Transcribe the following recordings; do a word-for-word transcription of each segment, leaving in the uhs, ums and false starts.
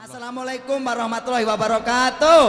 Assalamualaikum warahmatullahi wabarakatuh.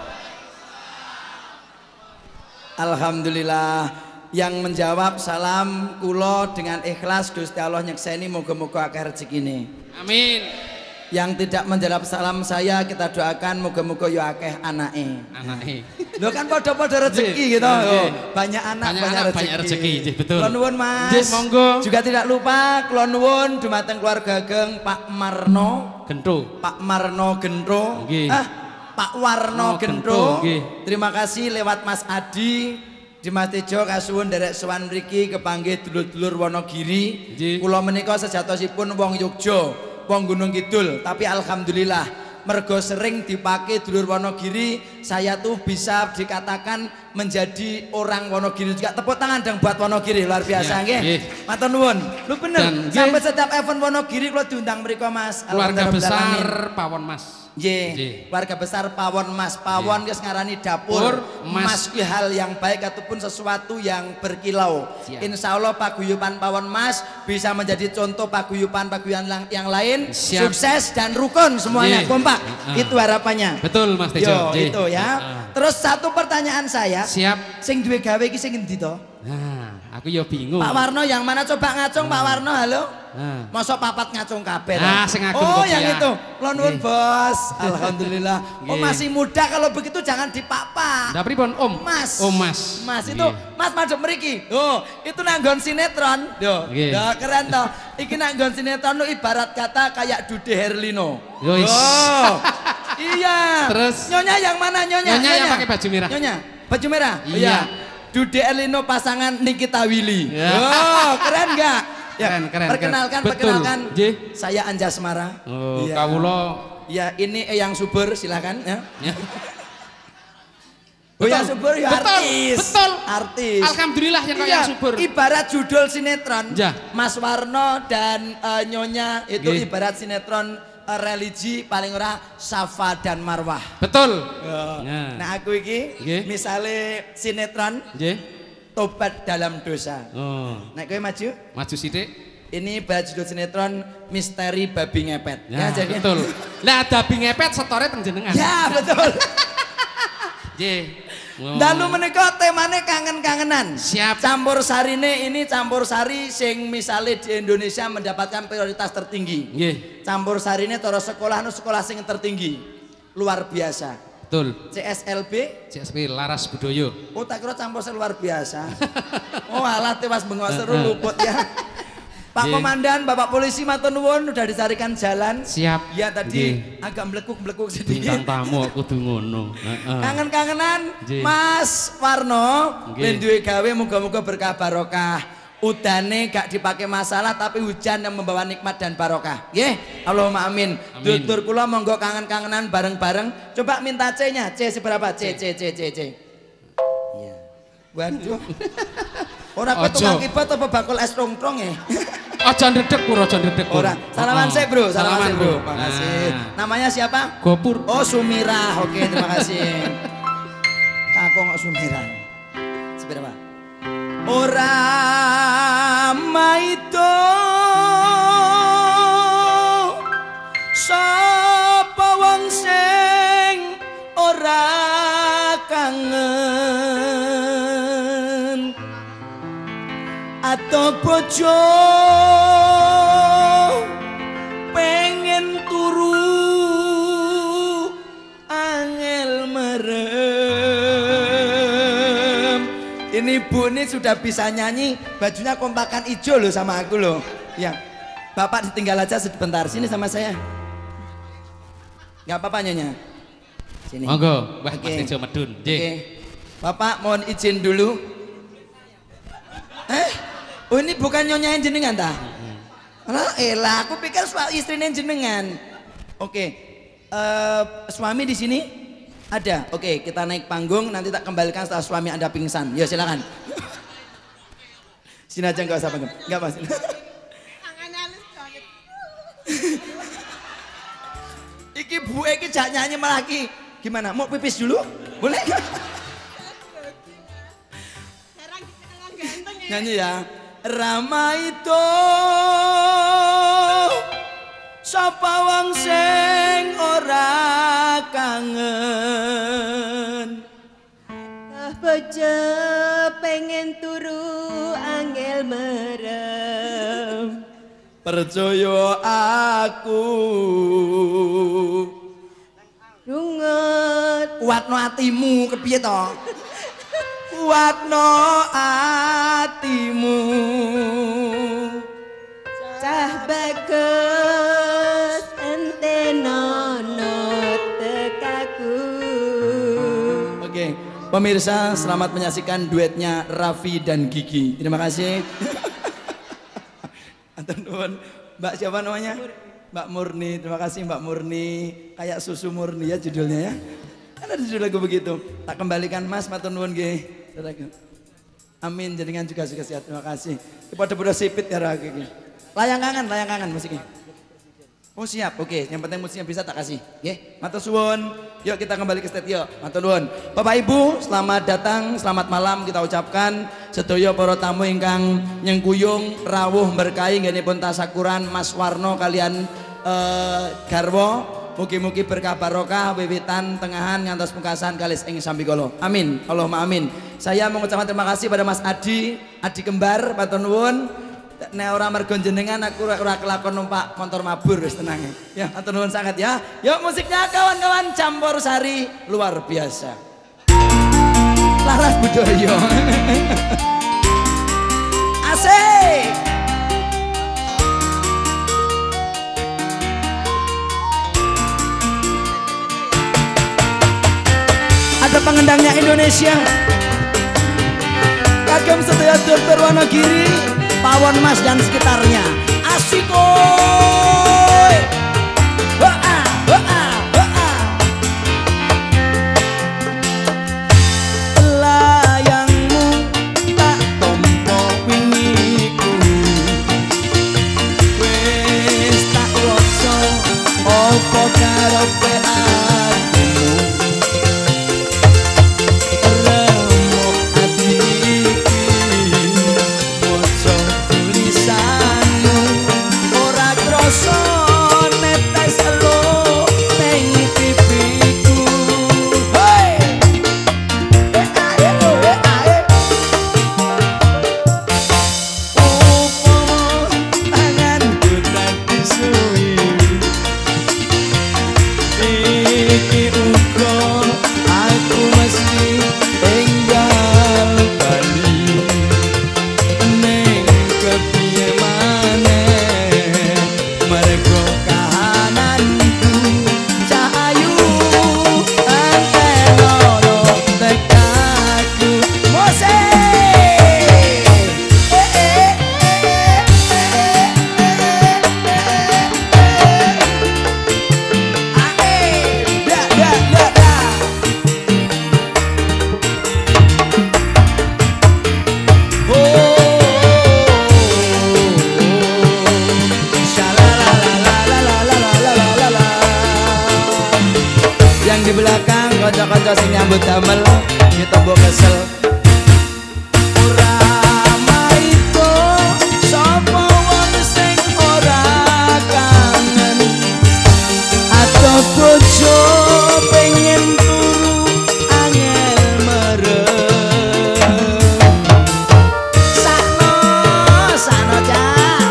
Alhamdulillah, yang menjawab salam kulo dengan ikhlas Gusti Allah nyekseni moga-moga akeh rezekine. Amin. Yang tidak menjawab salam saya kita doakan moga-moga yo akeh anake. Anake. Lho kan padha-padha rezeki gitu. Oh, banyak anak banyak, banyak rezeki. Banyak rezeki, betul. Kula nuwun Mas. Nggih, monggo. Juga tidak lupa kula nuwun dumateng keluarga Ageng Pak Marno Gento. Pak Marno Gento. Nggih. Ah, Pak Warno Oh, Gento. Gento, Terima kasih lewat Mas Adi di Mas Tejo kasuwun derek sowan mriki kepanggih dulur-dulur Wonogiri. Nggih. Kula menika sejatosipun wong Yogya, wong Gunung Kidul, tapi alhamdulillah mergo sering dipakai dulur Wonogiri, saya tuh bisa dikatakan menjadi orang Wonogiri juga. Tepuk tangan dong buat Wonogiri, luar biasa nggih. Ya, Matur nuwun. Lu bener, Dan, sampai setiap event Wonogiri kula diundang mriko Mas. Keluarga Alhamdulillah, besar amin. Pawon Mas. Nggih, Nggih. keluarga besar Pawon Mas. Pawon wis ngarani dapur. Pur, Mas Mas. ki hal yang baik ataupun sesuatu yang berkilau. Siap. Insya Allah paguyuban Pawon Mas bisa menjadi contoh paguyuban-paguyuban lang- yang lain. Siap. Sukses dan rukun semuanya, Nggih. kompak. Heeh. Itu harapannya. Betul Mas Tejo. Yo, Nggih. itu ya. Heeh. Terus satu pertanyaan saya, Siap. sing duwe gawe iki sing endi to? Nah, aku ya bingung. Pak Warno yang mana, coba ngacung Pak Warno, halo. Nah. Masuk papat ngacung kabeh. Ah, toh? sing ngagem Oh, kok yang ya. itu. Kula nuwun, Nggih. Bos. Alhamdulillah. Oh, Nggih. masih muda, kalau begitu jangan dipak-pak. Ndak pripun, Om? Mas. Oh, Mas. Mas itu, Nggih. Mas madhep mriki. Oh, itu nanggon sinetron. Yo. Nggih. Ya, keren toh. Iki nanggon sinetron lu ibarat kata kayak Dude Herlino. Yo, is. Oh. Iya. Terus? Nyonya yang mana nyonya? Nyonya yang pakai baju merah. Nyonya, baju merah. Oh, Iya. Dude Herlino pasangan Nikita Willy. Ya. Oh, keren enggak? Keren, keren, Perkenalkan, keren. Betul. perkenalkan. Nggih. Saya Anjasmara. Oh, Iya. kawula. Ya, ini yang subur, silakan ya. Ya. Oh, yang Betul. subur ya Betul, artis. betul. Artis. Alhamdulillah yang kau Iya, yang subur. ibarat judul sinetron. Ya. Mas Warno dan eh, Nyonya itu Nggih. ibarat sinetron eh, religi paling ora Safa dan Marwah. Betul. Nah, Nah. aku iki Nggih. misalnya sinetron Nggih. Tobat dalam Dosa. Oh, Nah, kowe maju. maju sithik. Ini ibarat judul sinetron Misteri Babi Ngepet. Ya, jadi- betul. Lah babi ngepet setore teng jenengan. Ya, betul. Nggih. Oh. Lalu menika temane kangen-kangenan. Siap. Campur sarine ini campur sari sing misalnya di Indonesia mendapatkan prioritas tertinggi. Nggih. Campur sarine cara sekolah nu sekolah sing tertinggi. Luar biasa. Betul. C S L B, C S P Laras Budoyo. oh tak kira campur sari luar biasa. Oh alah tewas bengok seru luput ya. Pak Nggih. Komandan, Bapak Polisi matur nuwun udah dicarikan jalan. Siap. Ya tadi Nggih. agak melekuk-melekuk sedikit. Bintang tamu aku kudu ngono. Heeh. Kangen-kangenan Nggih. Mas Warno Nggih. ben duwe gawe muga-muga berkah barokah. Udane gak dipakai masalah tapi hujan yang membawa nikmat dan barokah. Nggih, Allahumma amin. Amin. Dulur kula monggo kangen-kangenan bareng-bareng. Coba minta C-nya. C seberapa? C C C C C. Iya. Waduh. Ora kowe Ojo. tukang kibat apa bakul es rongkrong ya? Aja ndredeg pur, aja ndredeg pur. Ora. Salaman Oh, sih, Bro. Salaman sih, Bro. Bro. Makasih. Nah. Namanya siapa? Gopur. Oh, Sumirah. Oke, terima kasih. Aku nggak Sumirah. Seberapa? Ora maito sapa wong sing ora kangen atau bojo pengen turu angel merem. Ini Bu ini sudah bisa nyanyi, bajunya kompakan hijau loh sama aku loh. Ya, Bapak ditinggal aja sebentar, sini sama saya. Nggak apa-apa Nyonya. Sini. Monggo, Mbah Oke. Mas Tejo medun. Oke. Nggih. Bapak mohon izin dulu. Eh? Oh ini bukan Nyonya jenengan ta? Alah, elah, aku pikir sua- istrinya jenengan. Oke. Eh, suami di sini ada. Oke, kita naik panggung nanti tak kembalikan setelah suami Anda pingsan. Ya silakan. Sini aja nggak usah panggung. Enggak Mas. Iki Bu iki jak nyanyi malah iki. Gimana? Mau pipis dulu? Boleh nggak? Nyanyi ya. Rama itu sapa wong sing ora kangen. Ah bojo pengen turu angel merem. Percaya aku. Rungut Kuatno atimu kepiye to? Kuatno atimu. cah bagus ente nono tekaku. Oke, pemirsa selamat menyaksikan duetnya Raffi dan Gigi. Terima kasih. Anton nuwun. Mbak siapa namanya? Mbak Murni. Terima kasih Mbak Murni. Kayak susu murni ya judulnya ya. Kan ada judul lagu begitu. Tak kembalikan Mas matur nuwun nggih. Amin jenengan juga sukses sehat. Terima kasih. Pada-pada sipit ya ra iki. Layang kangen, layang kangen musiknya. Oh siap, oke. Yang penting musiknya bisa tak kasih. Nggih, matur suwun. Yuk kita kembali ke studio. Matur nuwun. Bapak Ibu, selamat datang, selamat malam kita ucapkan sedaya para tamu ingkang nyengkuyung rawuh berkahi nggenipun tasakuran Mas Warno kalian eh, garwa. Mugi-mugi berkah barokah wiwitan tengahan ngantos pungkasan kalis ing sambikala. Amin. Allahumma amin. Saya mengucapkan terima kasih pada Mas Adi, Adi kembar, matur nuwun. Nek ora mergo jenengan aku ora kelakon numpak motor mabur wis tenang. Ya, matur nuwun sangat ya. Yuk musiknya kawan-kawan campur sari luar biasa. Laras budaya. Asik. Ada pengendangnya Indonesia. Kagem sedaya dokter Wonogiri, Pawon Mas dan sekitarnya. Asik oi. Hoa, hoa, hoa. Layangmu tak tompo wingiku. Wis tak waca apa karepe atimu. Remuk ati iki waca tulisanmu ora krasa netes elo ning pipiku. Hei! Eh ae eh ae. Upomo tanganku dadi suwi. Iki uga aku mesti tinggal bali ning kepiye maneh mergo kahananku cahayu antenono tekaku mose eh eh ae da da da da. Yang di belakang kocok-kocok sing nyambut damel kita mbok kesel. Ora maiko sapa wong sing ora kangen. Atau bojo pengen turu angel merem. Sakno, sakno cah.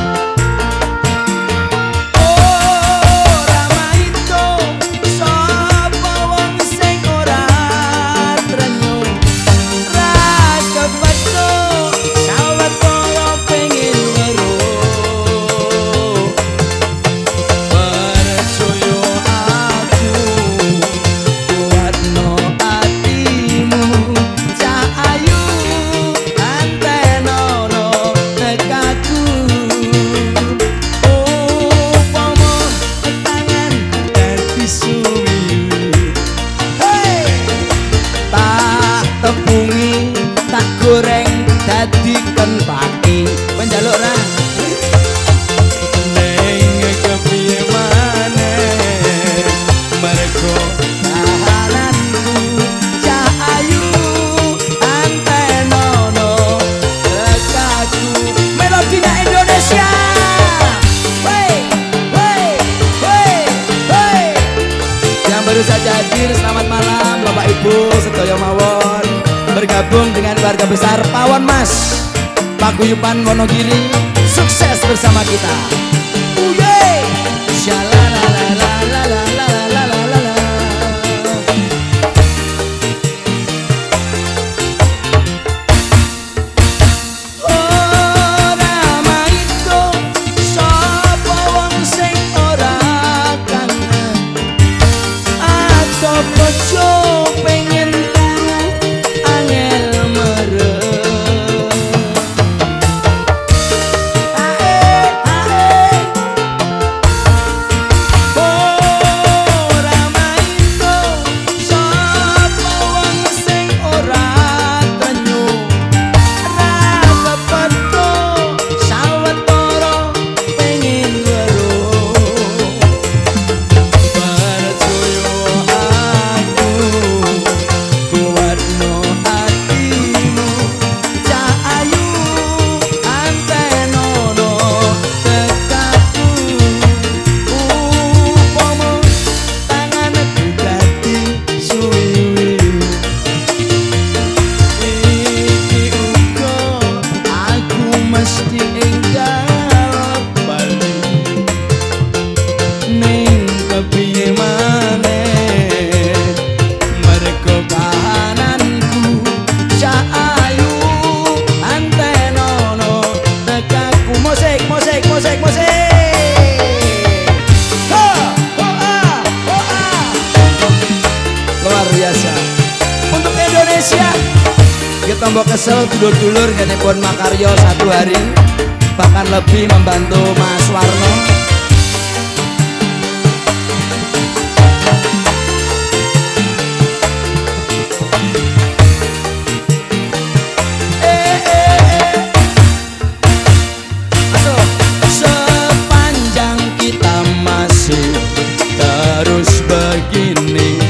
Ora maito sapa wong sing ora trenyo. Ra kepetho sawetara pengen weruh. Percaya aku baru saja hadir, selamat malam Bapak Ibu sedaya mawon. Bergabung dengan keluarga besar Pawon Mas Paguyuban Wonogiri, sukses bersama kita. Uye, shalalalalalalalalalalala. Tombok kesel dulur-dulur gini pun makaryo satu hari bahkan lebih membantu Mas Warno. Eh, eh, eh. Masuk. Sepanjang kita masih terus begini,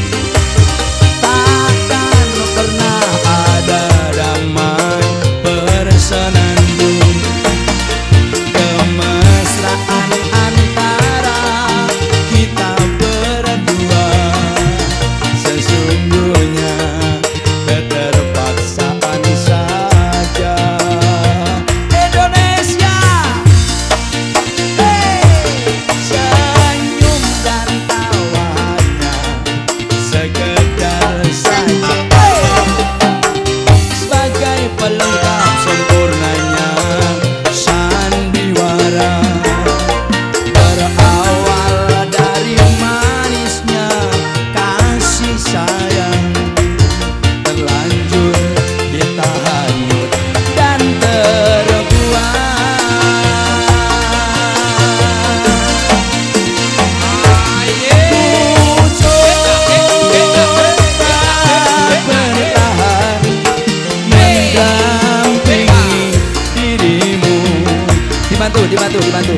dibantu, dibantu, dibantu.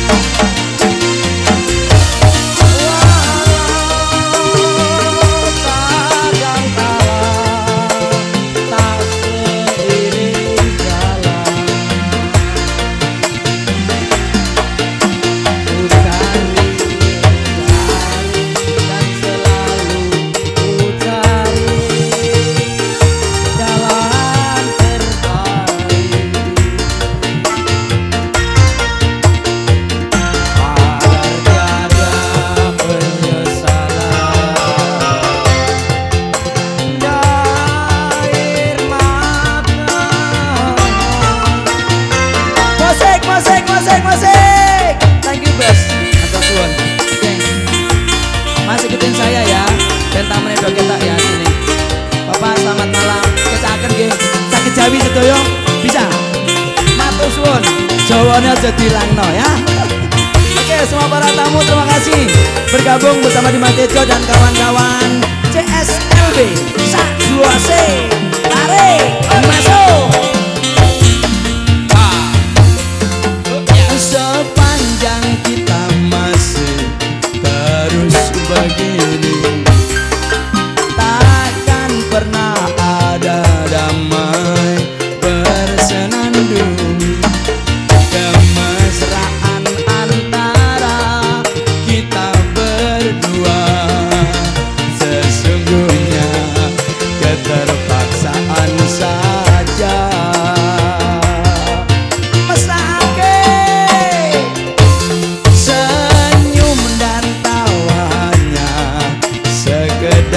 Mas ikutin saya ya, pentamene do ketok ya sini. Bapak selamat malam, kecaken nggih. Saged Jawi sedoyo bisa. Matur suwun, Jawane aja dilangno ya. Oke, semua para tamu terima kasih bergabung bersama Dimas Tejo dan kawan-kawan C S L B sak dua C. Tarik, masuk. Sepanjang kita masih terus begini, takkan pernah ada damai bersenandung. Kemesraan antara kita berdua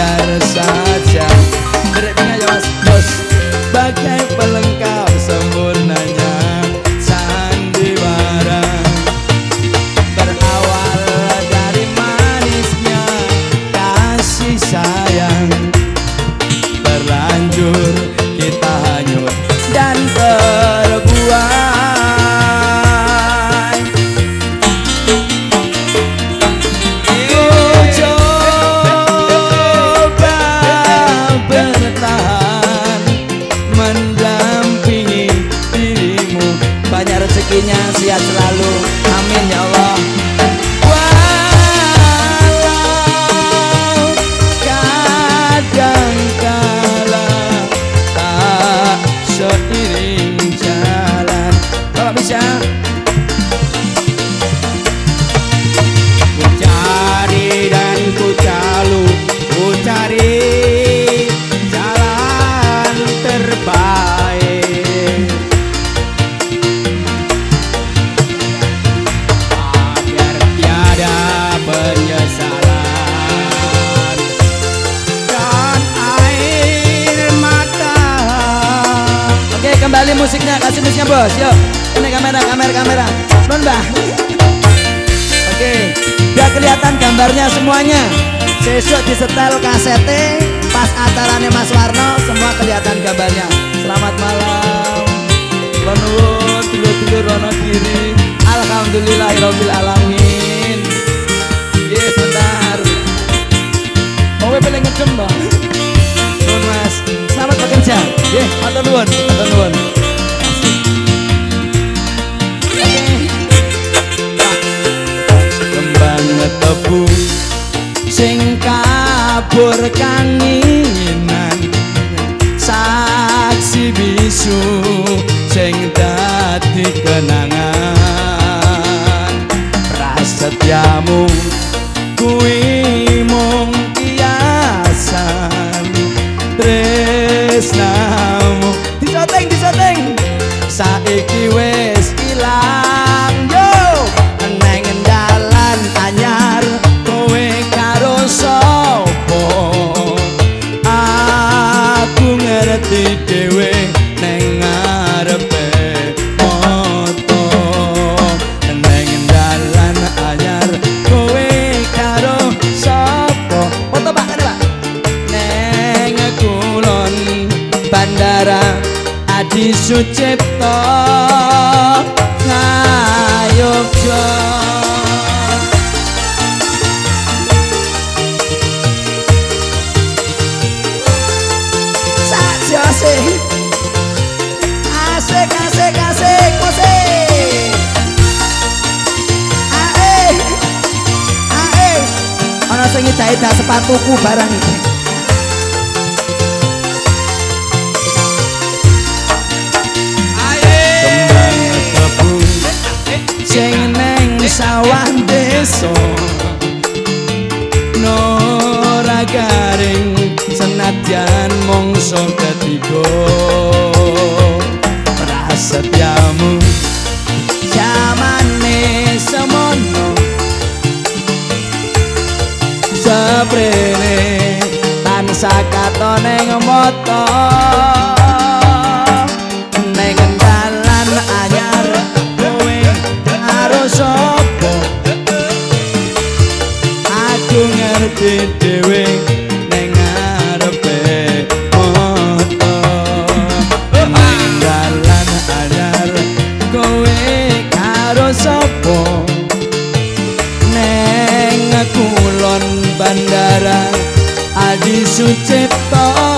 biar saja. Derek-nya ya mas bos. Bagai pelengkap sempurnanya sandiwara, berawal dari manisnya kasih sayang, berlanjur kita hanyut dan terbuai. Ku coba bertahan mendampingi dirimu, banyak rezekinya, sehat selalu, amin ya Allah. Walau kadangkala tak seiring jalan. Kalau bisa ku cari dan ku calu, ku cari jalan terbaik agar tiada penyesalan dan air mata. Oke, kembali musiknya, kasih musiknya bos. Yuk, ini kamera, kamera, kamera. Non bah. Oke, biar kelihatan gambarnya semuanya. Sesuk disetel kasete pas acaranya Mas Warno, semua kelihatan gambarnya. Selamat malam. Nuwun dulur-dulur Wonogiri. Alhamdulillahirabbil alamin. Yes, sebentar. Kowe pengen ngedem toh? Nuwun Mas. Selamat bekerja. Nggih, matur nuwun, matur nuwun. Kembang tebu sing kabur kanginan, saksi bisu sing dadi kenangan. Prasetyamu kuwi mung kiasan, tresnamu disoteng disoteng saiki wis ilang. Yo neng dalan anyar kowe karo sapa, aku ngerti dhewe neng ngarepe moto. Neng dalan anyar kowe karo sapa, foto Pak, ada Pak. Neng kulon bandara Adi Sucipto Ngayogja. Asik, asik, asik, asik, musik. Ae, ae. Ana sing nyedaki sepatuku barang iki. Ae. Kembang tebu sing neng sawah desa, nora garing senadyan mongso ketiga. Prasetyamu jamane semono, seprene tansah katon ning mata. Ning dalan anyar kowe karo sapa, aku ngerti dhewe ning ngarepe moto. Ning dalan anyar kowe karo sapa, ning kulon bandara Adi Sucipto